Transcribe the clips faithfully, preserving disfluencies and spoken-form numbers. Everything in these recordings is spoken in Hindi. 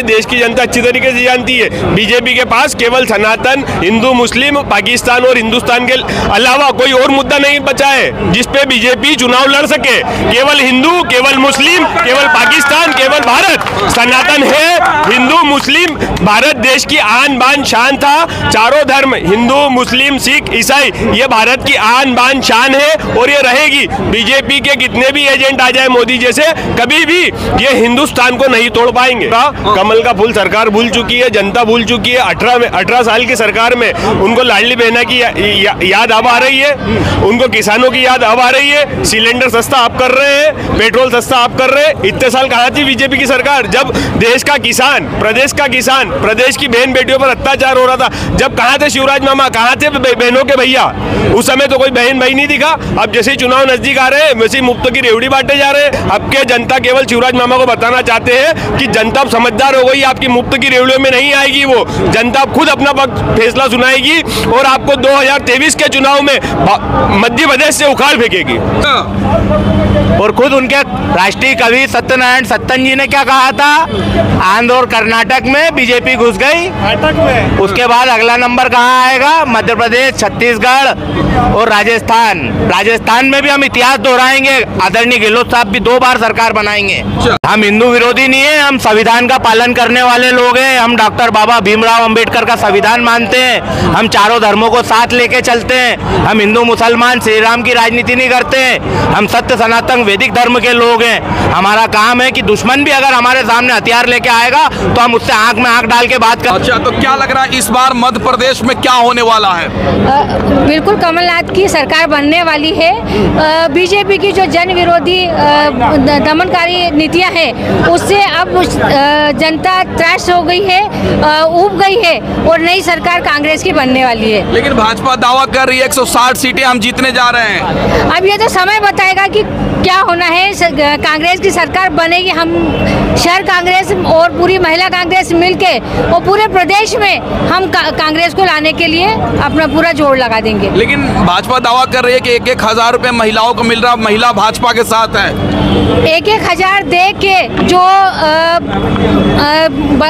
ये देश की जनता अच्छी तरीके से जानती है। बीजेपी के पास केवल सनातन, हिंदू, मुस्लिम, पाकिस्तान और हिंदुस्तान के अलावा कोई और मुद्दा नहीं बचा है जिस पे बीजेपी चुनाव लड़ सके। केवल हिंदू, केवल मुस्लिम, केवल पाकिस्तान, केवल भारत। सनातन है, हिंदू, मुस्लिम, भारत देश की आन बान शान था। चारों धर्म, हिंदू, मुस्लिम, सिख, ईसाई, ये भारत की आन बान शान है और ये रहेगी। बीजेपी के कितने भी एजेंट आ जाए मोदी जैसे, कभी भी ये हिंदुस्तान को नहीं तोड़ पाएंगे। कमल का फूल सरकार भूल चुकी है, जनता भूल चुकी है। अठारह में अठारह साल की सरकार में उनको लाडली बहना की या, या, याद अब आ रही है, उनको किसानों की याद अब आ रही है। सिलेंडर सस्ता आप कर रहे हैं, पेट्रोल सस्ता आप कर रहे हैं। इतने साल कहाँ थी बीजेपी की सरकार जब देश का किसान, प्रदेश का किसान, प्रदेश की बहन बेटियों पर अत्याचार हो रहा था? जब कहाँ थे शिवराज मामा, कहाँ थे बहनों के भैया? उस समय तो कोई बहन भाई नहीं दिखा। अब जैसे ही चुनाव नजदीक आ रहे हैं वैसे ही मुफ्त की रेवड़ी बांटे जा रहे हैं। अब के जनता केवल शिवराज मामा को बताना चाहते हैं कि जनता समझदार हो गई, आपकी मुफ्त की रेवड़ियों में नहीं आएगी। वो जनता खुद अपना फैसला सुनाएगी और आपको दो हजार तेईस के चुनाव में मध्य प्रदेश से उखाड़ फेंकेगी। और खुद उनके राष्ट्रीय कवि सत्यनारायण सत्तन जी ने क्या कहा था? आंध्र और कर्नाटक में बीजेपी घुस गई, में उसके बाद अगला नंबर कहाँ आएगा? मध्य प्रदेश, छत्तीसगढ़ और राजस्थान। राजस्थान में भी हम इतिहास दोहराएंगे। आदरणीय गहलोत साहब भी दो बार सरकार बनाएंगे। हम हिंदू विरोधी नहीं है, हम संविधान का पालन करने वाले लोग हैं। हम डॉक्टर बाबा भीमराव अंबेडकर का संविधान मानते हैं। हम चारों धर्मों को साथ लेके चलते हैं। हम हिंदू मुसलमान श्री राम की राजनीति नहीं करते हैं। हम सत्य सनातन वैदिक धर्म के लोग हैं। हमारा काम है कि दुश्मन भी अगर हमारे सामने हथियार लेके आएगा तो हम उससे आंख में आंख डाल के बात कर। अच्छा, तो क्या लग रहा है इस बार मध्य प्रदेश में क्या होने वाला है? आ, बिल्कुल कमलनाथ की सरकार बनने वाली है। बीजेपी की जो जन विरोधी दमनकारी नीतियां हैं उससे अब जनता त्रास हो गई है, ऊब गई है और नई सरकार कांग्रेस की बनने वाली है। लेकिन भाजपा दावा कर रही है एक सौ साठ सीटें हम जीतने जा रहे हैं। अब ये तो समय बताएगा कि क्या होना है। कांग्रेस की सरकार बनेगी। हम शहर कांग्रेस और पूरी महिला कांग्रेस मिलके और पूरे प्रदेश में हम का, कांग्रेस को लाने के लिए अपना पूरा जोर लगा देंगे। लेकिन भाजपा दावा कर रही है कि एक एक हजार रुपए महिलाओं को मिल रहा, महिला भाजपा के साथ है। एक एक हजार दे के जो आ, आ, ब,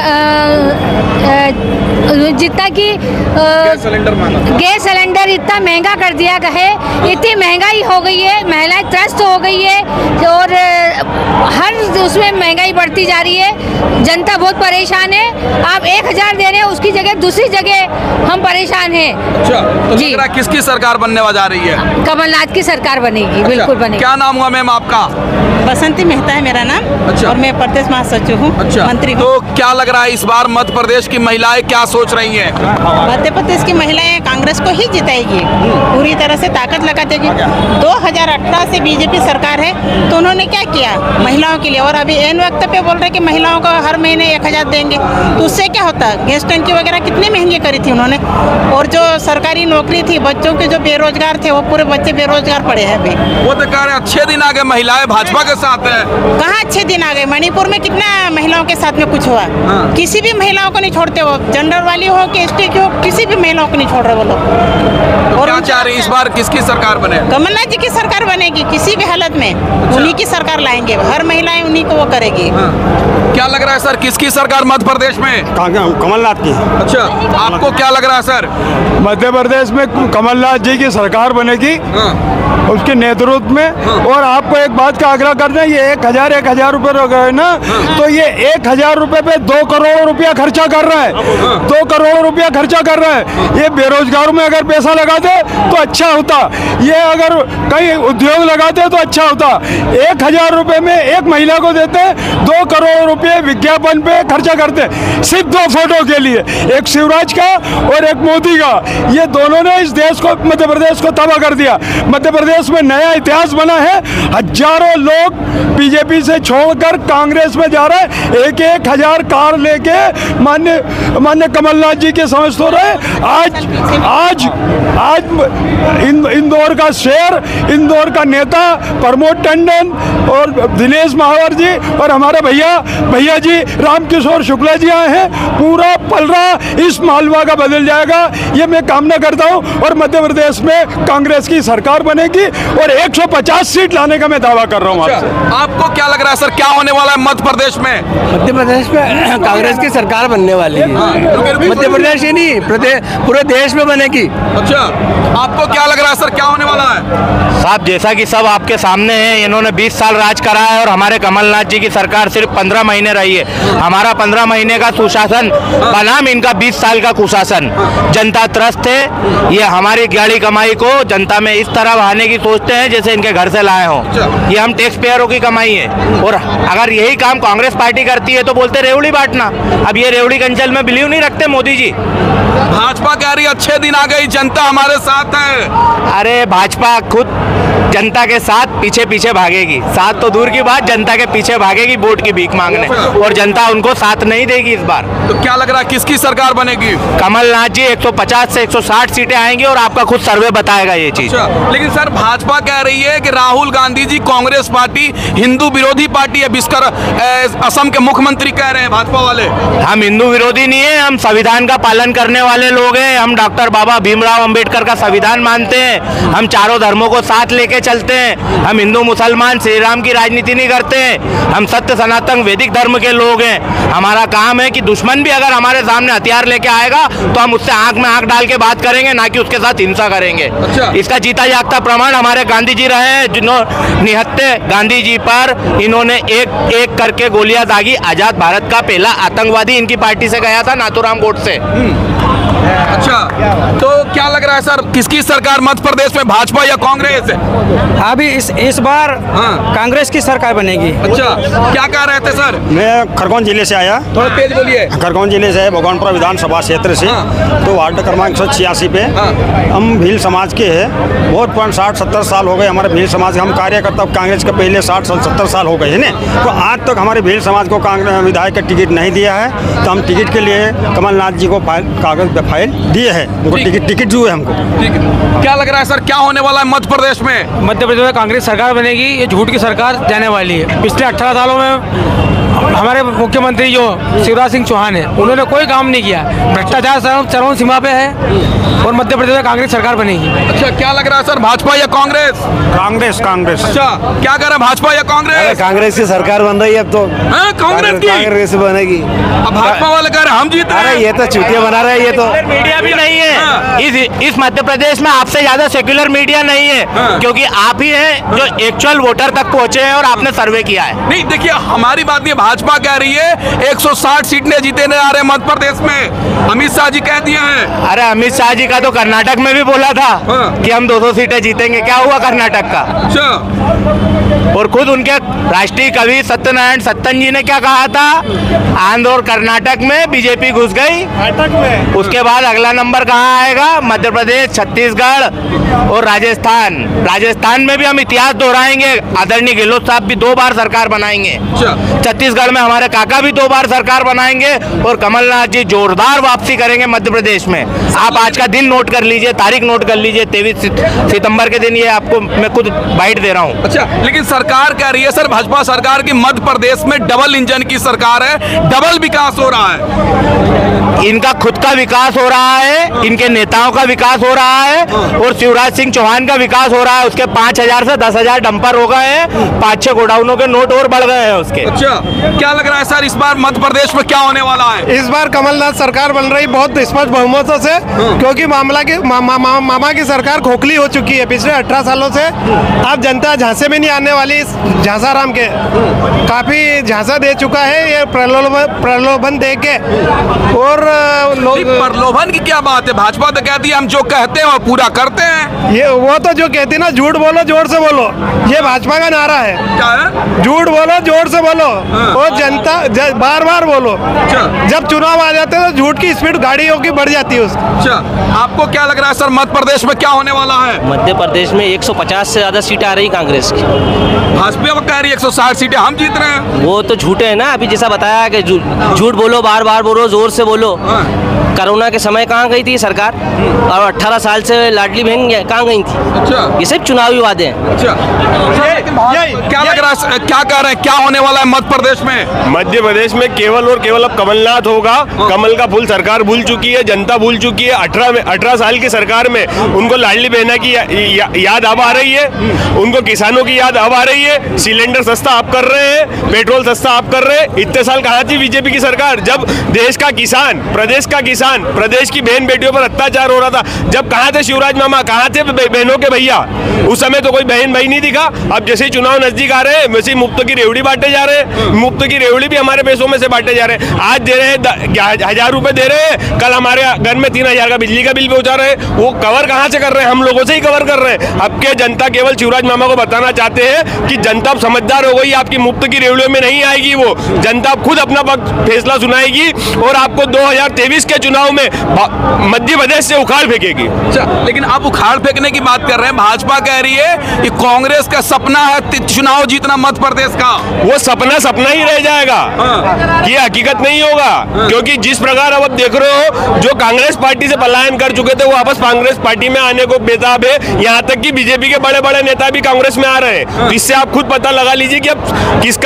आ, आ, जितना कि गैस सिलेंडर गैस सिलेंडर इतना महंगा कर दिया गया है, इतनी महंगाई हो गई है, महिलाएं त्रस्त हो गई है और हर उसमें महंगाई बढ़ती जा रही है। जनता बहुत परेशान है। आप एक हजार दे रहे हैं, उसकी जगह दूसरी जगह हम परेशान हैं। अच्छा, तो जी किसकी सरकार बनने जा रही है? कमलनाथ की सरकार बनेगी। अच्छा, बिल्कुल बनेगी। क्या नाम हुआ मैम आपका? बसंती मेहता है मेरा नाम। अच्छा। और मैं प्रदेश महासचिव हूँ। अच्छा। मंत्री हूँ। तो क्या लग रहा है इस बार मध्य प्रदेश की महिलाएं क्या सोच रही हैं? मध्य प्रदेश की महिलाएं कांग्रेस को ही जिताएगी, पूरी तरह से ताकत लगा देगी। दो हजार अठारह से बीजेपी सरकार है तो उन्होंने क्या किया महिलाओं के लिए? और अभी एन वक्त पे बोल रहे कि महिलाओं को हर महीने एक हजार देंगे, तो उससे क्या होता? गैस टंकी वगैरह कितनी महंगी करी थी उन्होंने। और जो सरकारी नौकरी थी, बच्चों के जो बेरोजगार थे वो पूरे बच्चे बेरोजगार पड़े हैं अभी। वो तो कह रहे अच्छे दिन आ गए, महिलाएं भाजपा के साथ है। कहाँ अच्छे दिन आ गए? मणिपुर में कितना महिलाओं के साथ में कुछ हुआ? हाँ। किसी भी महिलाओं को नहीं छोड़ते वो, जेंडर वाली हो कि एसटी की हो, किसी भी महिलाओं को नहीं छोड़ रहे वो लोग। तो और क्या चाह रही इस बार किसकी सरकार बने? कमलनाथ जी की सरकार बनेगी किसी भी हालत में। अच्छा। उन्हीं की सरकार लाएंगे, हर महिलाएं उन्हीं को वो करेगी। हाँ। क्या लग रहा है सर किसकी सरकार मध्य प्रदेश में? कमलनाथ की। अच्छा, आपको क्या लग रहा है सर? मध्य प्रदेश में कमलनाथ जी की सरकार बनेगी। हाँ। उसके नेतृत्व में। हाँ। और आपको एक बात का आग्रह करते हैं, ये एक हजार एक हजार रुपए हो गए ना। हाँ। तो ये एक हजार रुपए पे दो करोड़ रुपया खर्चा कर रहा है। हाँ। दो करोड़ रुपया खर्चा कर रहा है। ये बेरोजगारों में अगर पैसा लगाते तो अच्छा होता, ये अगर कहीं उद्योग लगाते तो अच्छा होता। एक हजार रुपए में एक महिला को देते, दो करोड़ रुपये विज्ञापन पे खर्चा करते सिर्फ दो फोटो के लिए, एक शिवराज का और एक मोदी का। ये दोनों ने इस देश को, मध्य प्रदेश को तबाह कर दिया। मध्य प्रदेश में नया इतिहास बना है। हजारों लोग बीजेपी से छोड़कर कांग्रेस में जा रहे हैं। एक एक हजार कार लेके मान्य मान्य कमलनाथ जी के समझ तो रहे। आज आज आज इन, इंदौर का शेर, इंदौर का नेता प्रमोद टंडन और दिनेश महावर जी और हमारे भैया भैया जी रामकिशोर कुमार शुक्ला जी आए हैं, पूरा पलड़ा इस मालवा का बदल जाएगा, ये मैं कामना करता हूँ। और मध्य प्रदेश में कांग्रेस की सरकार बनेगी और एक सौ पचास सीट लाने का मैं दावा कर रहा हूँ आपसे। आपको क्या लग रहा है सर, क्या होने वाला है मध्य प्रदेश में? मध्य प्रदेश में कांग्रेस की सरकार बनने वाली है। मध्य प्रदेश ही नहीं, प्रदेश पूरे देश में बनेगी। अच्छा, आपको क्या लग रहा है सर, क्या होने वाला है? साहब जैसा कि सब आपके सामने है, इन्होंने बीस साल राज करा है और हमारे कमलनाथ जी की सरकार सिर्फ पंद्रह महीने रही है। हमारा पंद्रह महीने का सुशासन बनाम इनका बीस साल का कुशासन। जनता त्रस्त है, ये हमारी गाड़ी कमाई को जनता में इस तरह बहाने की सोचते हैं जैसे इनके घर से लाए हों। ये हम टैक्स पेयरों की कमाई है, और अगर यही काम कांग्रेस पार्टी करती है तो बोलते रेवड़ी बांटना। अब ये रेवड़ी कंचल में बिलीव नहीं रखते मोदी जी। भाजपा कह रही है अच्छे दिन आ गई, जनता हमारे साथ है। अरे भाजपा खुद जनता के साथ पीछे पीछे भागेगी, साथ तो दूर की बात, जनता के पीछे भागेगी वोट की भीख मांगने, और जनता उनको साथ नहीं देगी इस बार। तो क्या लग रहा है किसकी सरकार बनेगी? कमलनाथ जी एक सौ पचास से एक सौ साठ सीटें आएंगी और आपका खुद सर्वे बताएगा ये चीज। अच्छा, लेकिन सर भाजपा कह रही है कि राहुल गांधी जी कांग्रेस पार्टी हिंदू विरोधी पार्टी है, विस्कर असम के मुख्यमंत्री कह रहे हैं भाजपा वाले। हम हिंदू विरोधी नहीं है, हम संविधान का पालन करने वाले लोग हैं। हम डॉक्टर बाबा भीमराव अंबेडकर का संविधान मानते हैं, हम चारों धर्मों को साथ लेके चलते हैं। हम हिंदू मुसलमान श्री राम की राजनीति नहीं करते हैं, हम सत्य सनातन वैदिक धर्म के लोग हैं। हमारा काम है कि दुश्मन भी अगर हमारे सामने हथियार लेके आएगा तो हम उससे आंख में आंख डाल के बात करेंगे, ना कि उसके साथ हिंसा करेंगे। अच्छा। इसका जीता जागता प्रमाण हमारे गांधी जी रहे हैं, जिन्होंने निहत्ते गांधी जी पर इन्होंने एक एक करके गोलियां दागी। आजाद भारत का पहला आतंकवादी इनकी पार्टी से गया था, नाथूराम गोडसे। अच्छा, तो क्या लग रहा है सर, किसकी सरकार मध्य प्रदेश में, भाजपा या कांग्रेस? अभी इस इस बार हाँ। कांग्रेस की सरकार बनेगी। अच्छा, क्या कह रहे थे सर? मैं खरगोन जिले से आया, थोड़ा तेज बोलिए। खरगोन जिले से भगवानपुरा विधानसभा क्षेत्र से, हाँ। तो वार्ड क्रमांक सौ छियासी पे हाँ। हम भील समाज के हैं। बहुत पुरान साठ सत्तर साल हो गए हमारे भील समाज के, हम कार्यकर्ता कांग्रेस के पहले साठ सत्तर साल हो गए है ना। तो आज तक हमारे भील समाज को कांग्रेस विधायक का टिकट नहीं दिया है, तो हम टिकट के लिए कमलनाथ जी को कागज पे फाइल दिए है, टिकट टिकट जो है हमको। ठीक है, क्या लग रहा है सर, क्या होने वाला है मध्य प्रदेश में? मध्य प्रदेश में कांग्रेस सरकार बनेगी, ये झूठ की सरकार जाने वाली है। पिछले अठारह सालों में हमारे मुख्यमंत्री जो शिवराज सिंह चौहान है, उन्होंने कोई काम नहीं किया, भ्रष्टाचार चरम सीमा पे है, और मध्य प्रदेश में कांग्रेस सरकार बनेगी। अच्छा, क्या लग रहा है सर, भाजपा या कांग्रेस? कांग्रेस कांग्रेस। अच्छा, क्या कह रहे हैं, भाजपा या कांग्रेस? कांग्रेस की सरकार बन रही है अब तो। हाँ, कांग्रेस की? कांग्रेस बनेगी। अब भाजपा वाले कह रहे हैं हम जीत रहे हैं। ये तो चुटिया बना रहे हैं, ये तो मीडिया भी नहीं हाँ। है इस इस मध्य प्रदेश में, आपसे ज्यादा सेक्युलर मीडिया नहीं है। हाँ। क्योंकि आप ही हैं जो एक्चुअल वोटर तक पहुंचे हैं और आपने सर्वे किया है। नहीं, देखिए हमारी बात नहीं, भाजपा कह रही है एक सौ साठ सीटें जीतने आ रहे हैं मध्य प्रदेश में, अमित शाह जी कह दिए हैं। अरे अमित शाह जी का तो कर्नाटक में भी बोला था हाँ। कि हम दो सौ सीटें जीतेंगे, क्या हुआ कर्नाटक का? अच्छा, और खुद उनके राष्ट्रीय कवि सत्यनारायण सत्तन जी ने क्या कहा था, आंध्र और कर्नाटक में बीजेपी घुस गई, में उसके बाद अगला नंबर कहाँ आएगा? मध्य प्रदेश, छत्तीसगढ़ और राजस्थान। राजस्थान में भी हम इतिहास दोहराएंगे, आदरणीय गहलोत साहब भी दो बार सरकार बनाएंगे। अच्छा। छत्तीसगढ़ में हमारे काका भी दो बार सरकार बनाएंगे, और कमलनाथ जी जोरदार वापसी करेंगे मध्य प्रदेश में। आप आज का दिन नोट कर लीजिए, तारीख नोट कर लीजिए, तेईस सितंबर के दिन, ये आपको मैं खुद बाइट दे रहा हूँ। अच्छा, लेकिन सरकार कह रही है सर, भाजपा सरकार की मध्य प्रदेश में डबल इंजन की सरकार है, डबल विकास हो रहा है। इनका खुद का विकास हो रहा है, इनके नेताओं का विकास हो रहा है, और शिवराज सिंह चौहान का विकास हो रहा है। उसके पांच हजार से दस हजार डंपर हो गए हैं, पांच छह गोडाउनों के नोट और बढ़ गए हैं उसके। अच्छा, क्या लग रहा है सर, इस बार मध्य प्रदेश में क्या होने वाला है? इस बार कमलनाथ सरकार बन रही बहुत स्पष्ट बहुमतों से, क्योंकि मामला की मा, मा, मा, मामा की सरकार खोखली हो चुकी है पिछले अठारह सालों से। अब जनता झांसे में नहीं आने वाली, इस झांसाराम के काफी झांसा दे चुका है ये प्रलोभन प्रलोभन दे के। और लोग प्रलोभन की क्या बात है, भाजपा तो कहती है हम जो कहते हैं वो पूरा करते हैं। ये वो तो जो कहती है ना, झूठ बोलो जोर से बोलो, ये भाजपा का नारा है। क्या है? झूठ बोलो जोर से बोलो, और जनता ज, बार बार बोलो। जब चुनाव आ जाते हैं तो झूठ की स्पीड गाड़ियों की बढ़ जाती है उसकी। अच्छा, आपको क्या लग रहा है सर, मध्य प्रदेश में क्या होने वाला है? मध्य प्रदेश में एक सौ पचास से ज़्यादा सीटें आ रही कांग्रेस की। भाजपा कह रही है एक सौ साठ सीटें हम जीत रहे हैं। वो तो झूठे हैं ना, अभी जैसा बताया कि झू- झूठ बोलो, बार बार बोलो, जोर से बोलो। कोरोना के समय कहाँ गई थी सरकार, और अठारह साल से लाडली बहन कहाँ गई थी। अच्छा, ये सिर्फ चुनावी वादे हैं। अच्छा, क्या लग रहा है, क्या कह रहे हैं, क्या होने वाला है मध्य प्रदेश में? मध्य प्रदेश में केवल और केवल अब कमलनाथ होगा। कमल का फूल सरकार भूल चुकी है, जनता भूल चुकी है। अठारह में अठारह साल की सरकार में उनको लाडली बहना की या, या, याद अब आ रही है, उनको किसानों की याद अब आ रही है। सिलेंडर सस्ता आप कर रहे हैं, पेट्रोल सस्ता आप कर रहे हैं। इतने साल कहाँ थी बीजेपी की सरकार, जब देश का किसान, प्रदेश का किसान, प्रदेश की बहन बेटियों पर अत्याचार हो रहा था? जब कहाँ थे शिवराज मामा, कहाँ थे बहनों के भैया? उस समय तो कोई बहन भाई नहीं दिखा। अब जैसे ही चुनाव नजदीक आ रहे हैं वैसे ही मुफ्त की रेवड़ी बांटे जा रहे हैं। मुफ्त की रेवड़ी भी हमारे पैसों में से बांटे जा रहे हैं। आज दे रहे हैं हजार रुपए दे रहे हैं, कल हमारे घर में तीन हजार का बिजली का बिल पहुंचा रहे हैं। वो कवर कहाँ से कर रहे हैं? हम लोगों से ही कवर कर रहे हैं। अब के जनता केवल शिवराज मामा को बताना चाहते हैं कि जनता अब समझदार हो गई, आपकी मुफ्त की रेवड़ियों में नहीं आएगी। वो जनता खुद अपना वक्त फैसला सुनाएगी और आपको दो हजार तेईस के चुनाव में मध्य प्रदेश से उखाड़ फेंकेगी। अच्छा, लेकिन आप उखाड़ फेंकने की बात कर रहे हैं, भाजपा कह रही है कि कांग्रेस का सपना है चुनाव जीतना मध्य प्रदेश का। वो सपना सपना ही रह जाएगा, ये हकीकत नहीं होगा। क्योंकि जिस प्रकार अब देख रहे हो, जो कांग्रेस पार्टी से पलायन कर चुके थे वो वापस कांग्रेस पार्टी में आने को बेताब है। यहाँ तक कि बीजेपी के बड़े बड़े नेता भी कांग्रेस में आ रहे हैं। इससे आप खुद पता लगा लीजिए कि अब किसका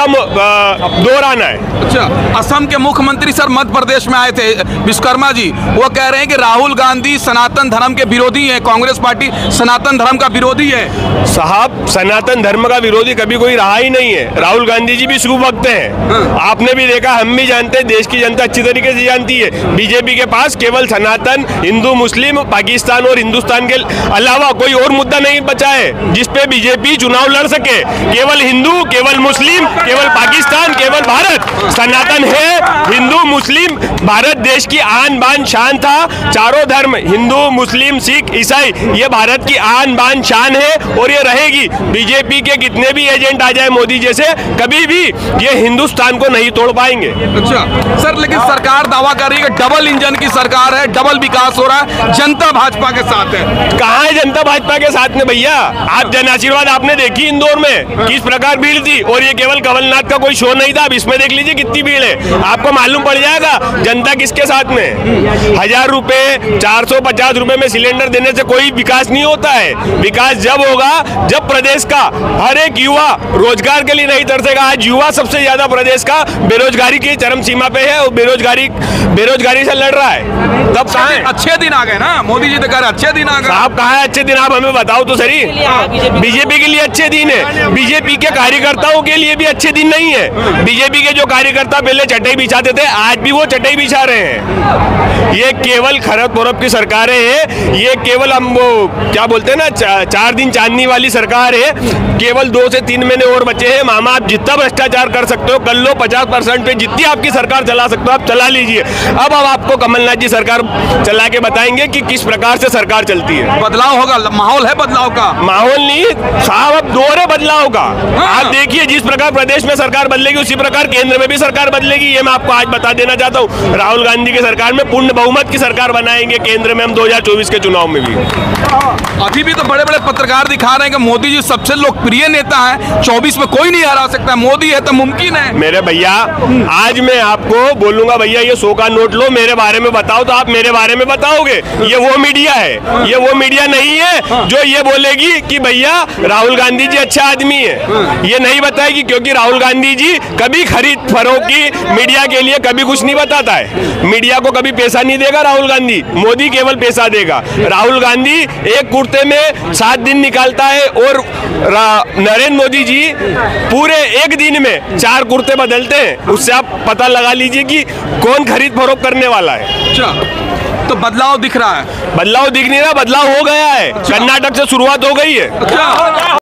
दौर आना है। अच्छा, असम के मुख्यमंत्री सर मध्य प्रदेश में आए थे, विश्वकर्मा जी, वो कह रहे हैं कि राहुल गांधी सनातन धर्म के विरोधी है, कांग्रेस पार्टी सनातन धर्म का विरोधी है। साहब, सनातन धर्म का विरोधी कभी कोई रहा ही नहीं है। राहुल गांधी जी भी शुभ वक्त हैं। आपने भी देखा, हम भी जानते हैं, देश की जनता अच्छी तरीके से जानती है। बीजेपी के पास केवल सनातन, हिंदू, मुस्लिम, पाकिस्तान और हिंदुस्तान के अलावा कोई और मुद्दा नहीं बचा है जिसपे बीजेपी चुनाव लड़ सके। केवल हिंदू, केवल मुस्लिम, केवल पाकिस्तान, केवल भारत। सनातन है, हिंदू, मुस्लिम, भारत देश की आन बान शान था। चारों धर्म, हिंदू, मुस्लिम, सिख, ईसाई, ये भारत की आन बान शान है और ये रहेगी। बीजेपी के कितने भी एजेंट आ जाए मोदी जैसे, कभी भी ये हिंदुस्तान को नहीं तोड़ पाएंगे। अच्छा सर, लेकिन सरकार दावा कर रही है कि डबल इंजन की सरकार है, डबल विकास हो रहा है, जनता भाजपा के साथ है। कहाँ है जनता भाजपा के साथ में भैया? आप जन आशीर्वाद आपने देखी इंदौर में किस प्रकार भीड़ थी, और ये केवल कमलनाथ का कोई शो नहीं था। अब इसमें देख लीजिए कितनी भीड़ है, आपको मालूम पड़ जाएगा जनता किसके साथ में। हजार रुपए, चार सौ पचास रुपए में सिलेंडर देने से कोई विकास नहीं होता है। विकास जब होगा जब प्रदेश का हर एक युवा रोजगार के लिए नहीं तरसेगा। आज युवा सबसे ज्यादा प्रदेश का बेरोजगारी की चरम सीमा पे है और बेरोजगारी बेरोजगारी से लड़ रहा है। तब कहाँ है? अच्छे दिन आ गए ना, मोदी जी तो कह रहे अच्छे दिन आ गए। आप कहाँ है अच्छे दिन? आप हमें बताओ तो सही। बीजेपी के लिए अच्छे दिन है, बीजेपी के कार्यकर्ताओं के लिए भी अच्छे दिन नहीं है। बीजेपी के जो कार्यकर्ता पहले चटाई बिछाते थे, आज भी वो चटाई बिछा रहे हैं। ये केवल खरब पौरब की सरकारें हैं। ये केवल हम वो क्या बोलते हैं ना, चा, चार दिन चांदनी वाली सरकार है। केवल दो से तीन महीने और बचे हैं। मामा, आप जितना भ्रष्टाचार कर सकते हो कर लो, पचास परसेंट पे जितनी आपकी सरकार चला सकते हो आप चला लीजिए। अब अब आपको कमलनाथ जी सरकार चला के बताएंगे कि किस प्रकार से सरकार चलती है। बदलाव होगा, माहौल है बदलाव का। माहौल नहीं साहब, अब दौर है बदलाव का। आप देखिए, जिस प्रकार प्रदेश में सरकार बदलेगी उसी प्रकार केंद्र में भी सरकार बदलेगी। ये मैं आपको आज बता देना चाहता हूँ। राहुल गांधी की सरकार में पूर्ण बहुमत की सरकार बनाएंगे केंद्र में हम दो हजार चौबीस के चुनाव में भी। अभी भी तो बड़े बड़े पत्रकार दिखा रहे हैं कि मोदी जी सबसे लोकप्रिय नेता है, चौबीस में कोई नहीं हरा सकता, मोदी है तो मुमकिन है। मेरे भैया, आज मैं आपको बोलूंगा भैया ये सौ का नोट लो, मेरे बारे में बताओ, तो आप मेरे बारे में बताओगे। ये वो मीडिया है, ये वो मीडिया नहीं है जो ये बोलेगी कि भैया राहुल गांधी जी अच्छा आदमी है। ये नहीं बताएगी, क्योंकि राहुल गांधी जी कभी खरीद फरोख्त की मीडिया के लिए कभी कुछ नहीं बताता है। मीडिया को कभी पैसा नहीं देगा राहुल गांधी, मोदी केवल पैसा देगा। राहुल गांधी एक कुर्ते में सात दिन निकालता है और नरेंद्र मोदी जी पूरे एक दिन में चार कुर्ते बदलते हैं। उससे आप पता लगा लीजिए कि कौन खरीद फरोख्त करने वाला है। अच्छा, तो बदलाव दिख रहा है? बदलाव दिख नहीं रहा, बदलाव हो गया है। कर्नाटक से शुरुआत हो गई है। अच्छा।